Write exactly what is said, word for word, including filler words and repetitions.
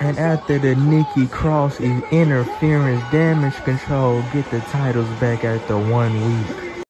And after the Nikki Cross interference damage control, get the titles back after one week.